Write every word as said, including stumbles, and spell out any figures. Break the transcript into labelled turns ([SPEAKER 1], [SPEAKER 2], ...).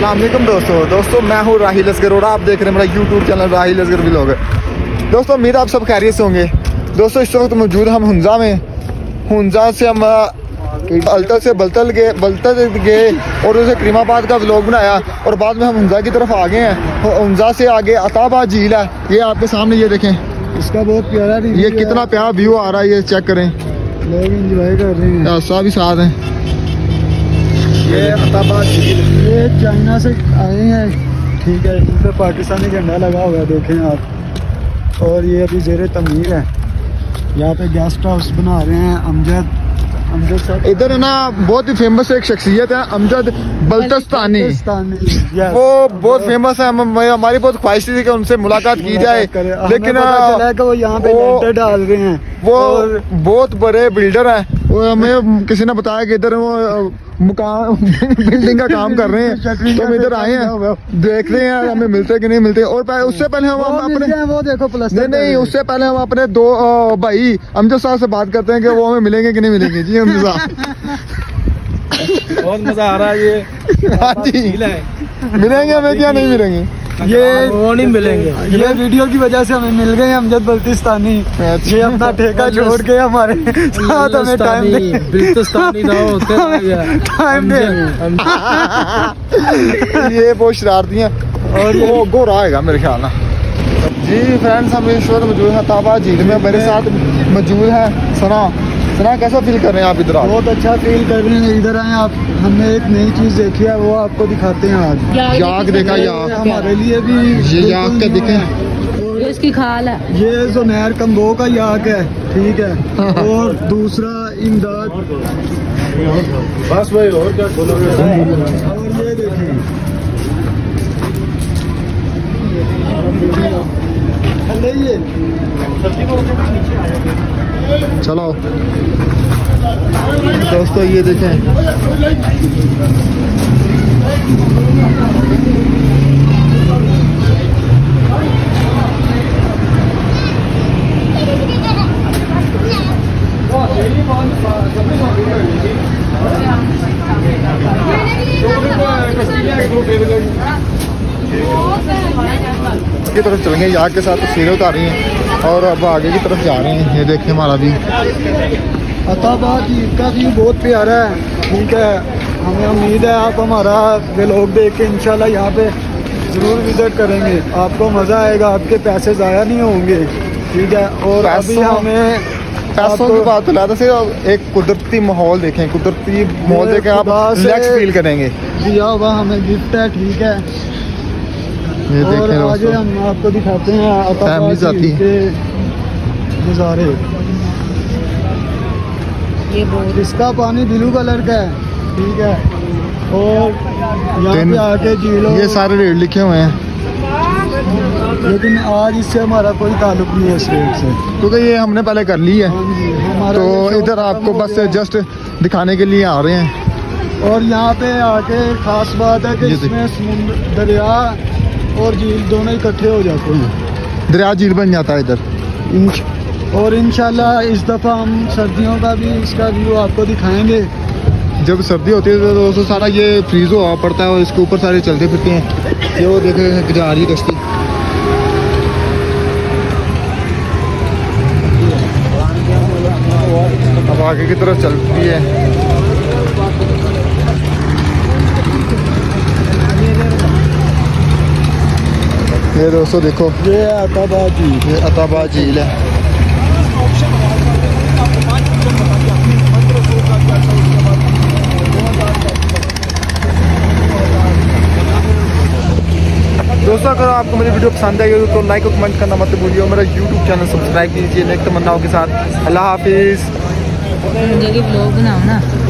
[SPEAKER 1] अस्सलाम वालेकुम दोस्तों दोस्तों मैं हूँ राहिल असगर और आप देख रहे हैं मेरा YouTube channel Rahil Asgar vlog. दोस्तों उम्मीद आप सब खैरियत से होंगे। दोस्तों इस वक्त मौजूद हम हुंजा में, हुंजा से हम अल्तल से बलतल गए बलतल गए और उसे करीमाबाद का व्लॉग बनाया और बाद में हम हुंजा की तरफ आ गए हैं। हुंजा से आगे अताबाद झील है, ये आपके सामने, ये देखें इसका बहुत प्यारा, ये कितना प्यारा व्यू आ रहा है, ये चेक करें, लोग एंजॉय कर रहे हैं, सभी साथ हैं। ये अताबाद झील, ये चाइना से आए हैं, ठीक है, इन पर पाकिस्तानी झंडा लगा हुआ है, देखें आप। और ये अभी ज़ेरे तमीर है, यहाँ पे गेस्ट हाउस बना रहे हैं अमजद अमजद साहब। इधर है ना बहुत ही फेमस एक शख्सियत है अमजद बल्तिस्तानी, वो बहुत फेमस है। हमारी बहुत ख्वाहिश थी कि उनसे मुलाकात की जाए, लेकिन वो यहाँ पे डाल रहे हैं, वो बहुत बड़े बिल्डर हैं। वो हमें किसी ने बताया कि इधर वो मुकाम बिल्डिंग का काम कर रहे हैं, तो हम इधर आए हैं, देख रहे हैं हमें मिलते कि नहीं मिलते। और उससे पहले हम अपने वो देखो प्लस नहीं नहीं उससे पहले हम अपने दो भाई अमजद साहब से बात करते हैं कि वो हमें मिलेंगे कि नहीं मिलेंगे। जी अमजद साहब,
[SPEAKER 2] बहुत मजा आ रहा है। ये
[SPEAKER 1] हाँ जी, मिलेंगे हमें क्या नहीं मिलेंगे,
[SPEAKER 2] ये वो नहीं मिलेंगे।
[SPEAKER 3] ये वीडियो की वजह से हमें मिल गए अमजद बल्तिस्तानी, ये अपना ठेका छोड़ के हमारे साथ हमें टाइम टाइम दे।
[SPEAKER 1] ये बहुत शरारती हैं और वो गोरा आएगा मेरे ख्याल में। जी फ्रेंड्स, हम इस वक्त मौजूद हैं अताबाद झील में, मेरे साथ मौजूद है सना। सना कैसा फील कर रहे हैं आप इधर?
[SPEAKER 3] बहुत अच्छा फील कर रहे हैं, इधर आए आप, हमने एक नई चीज देखी है, वो आपको दिखाते हैं आज।
[SPEAKER 1] याक देखा, याक
[SPEAKER 3] हमारे लिए भी
[SPEAKER 1] ये याक का दिखे,
[SPEAKER 4] ये इसकी खाल है,
[SPEAKER 3] ये ज़ुनैर कंबो का याक है, ठीक है। और दूसरा इमदाद,
[SPEAKER 2] बस भाई और क्या बोलोगे।
[SPEAKER 3] और ये देखिए ये
[SPEAKER 1] चलो दोस्तों, ये देखें की तरफ चलेंगे, याक के साथ तस्वीरें उतार रही हैं और अब आगे की तरफ जा रहे हैं। ये देखें हमारा भी
[SPEAKER 3] अताबाद झील का व्यू बहुत प्यारा है, ठीक है। हमें उम्मीद है आप हमारा व्लॉग देख के इंशाल्लाह यहाँ पे ज़रूर विज़िट करेंगे, आपको मज़ा आएगा, आपके पैसे ज़ाया नहीं होंगे, ठीक है। और अभी हमें
[SPEAKER 1] पैसों की बात तो से एक कुदरती माहौल देखें, कुदरती माहौल देखें, आप रिलैक्स फील करेंगे।
[SPEAKER 3] दिया हुआ हमें गिफ्ट है, ठीक है।
[SPEAKER 1] ये
[SPEAKER 3] और आगे हम आपको दिखाते हैं अताबाद झील के नज़ारे। ये इसका पानी ब्लू कलर का है, ठीक है। और यहाँ पे आके झीलों,
[SPEAKER 1] ये सारे रेट लिखे हुए हैं,
[SPEAKER 3] लेकिन आज इससे हमारा कोई ताल्लुक नहीं है इस रेट से,
[SPEAKER 1] क्योंकि ये हमने पहले कर ली है। तो इधर आपको बस जस्ट दिखाने के लिए आ रहे हैं।
[SPEAKER 3] और यहाँ पे आके खास बात है कि इसमें समुद्र, दरिया और झील दोनों इकट्ठे हो जाते हैं,
[SPEAKER 1] दरिया झील बन जाता है इधर।
[SPEAKER 3] और इंशाल्लाह इस दफ़ा हम सर्दियों का भी इसका व्यू आपको दिखाएंगे।
[SPEAKER 1] जब सर्दी होती है तो दोस्तों सारा ये फ्रीज हुआ पड़ता है और इसके ऊपर सारे चलते फिरते हैं। ये वो देखे जा रही कश्ती, अब आगे की तरफ चलती है। ये दोस्तों देखो,
[SPEAKER 3] ये अताबाद झील,
[SPEAKER 1] ये अताबाद झील है। दोस्तों अगर आपको मेरी वीडियो पसंद आई हो तो लाइक और कमेंट करना मत भूलिए, मेरा यूट्यूब चैनल सब्सक्राइब कीजिए। नेक्स्ट तमन्नाओं के साथ अल्लाह हाफिज़।
[SPEAKER 4] व्लॉग बनाओ ना।